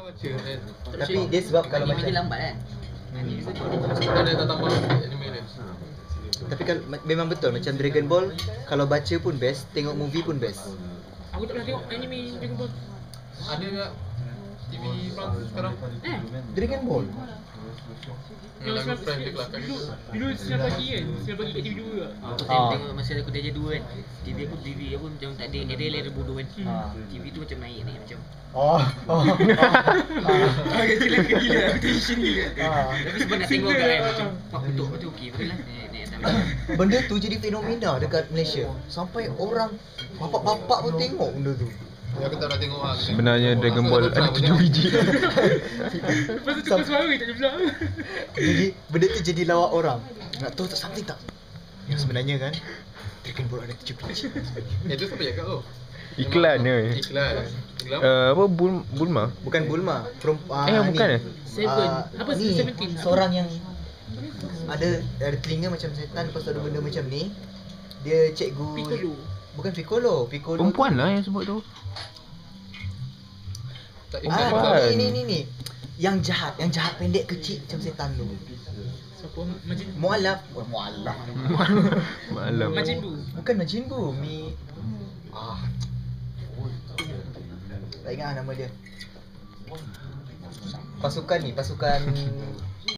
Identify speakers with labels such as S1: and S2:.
S1: baca kan.
S2: Tapi dia sebab kalau
S3: anime
S2: macam
S3: dia lambat kan. Anime tu
S1: Ada tak tambah anime dia.
S2: tapi kalau memang betul macam Dragon Ball kalau baca pun best, tengok movie pun best.
S4: Aku tak pernah tengok anime Dragon Ball.
S1: Ada juga TV Perancis sekarang.
S2: Dragon Ball.
S1: Lagu Friends dia kelakar
S4: Dulu
S1: gitu.
S4: sinar pagi kan. Sinar pagi kat TV 2 lah.
S3: Aku tengok masa aku darjah 2 kan. TV aku macam tak ada layar bodoh kan. TV tu macam naik macam.
S2: Oh.
S3: Agak gila aku tension gila. Tapi sebab nak tengok kan macam pak betul okey betul lah. Naik atas.
S2: Benda tu jadi fenomena dekat Malaysia. Sampai orang bapak-bapak pun tengok benda tu.
S1: Ya, aku tak nak tengok lah.
S5: Sebenarnya Dragon Ball ada 7 biji.
S4: Lepas tu tukar suara tak ada belah.
S2: Jadi benda tu jadi lawak orang. Nak tahu tak something tak? Yang sebenarnya kan Dragon Ball ada 7 biji.
S1: Itu siapa cakap tu?
S5: Iklan ni.
S1: Iklan. Iklan.
S5: Apa Bulma?
S2: Bukan Bulma.
S5: Bukan
S4: Seven. Apa
S2: ni,
S4: 17?
S2: seorang yang ada telinga macam setan, lepas tu ada benda macam ni. Dia cikgu
S4: Piccolo.
S2: Bukan Piccolo.
S5: Perempuan lah yang sebut tu.
S1: Tak iklan.
S2: Ah, ni. Yang jahat pendek kecil macam setan tu.
S4: Siapa? Majin
S2: Mualaf.
S5: Malam.
S4: Majin Bu.
S2: Bukan Majin Bu, tak ingat nama dia. Pasukan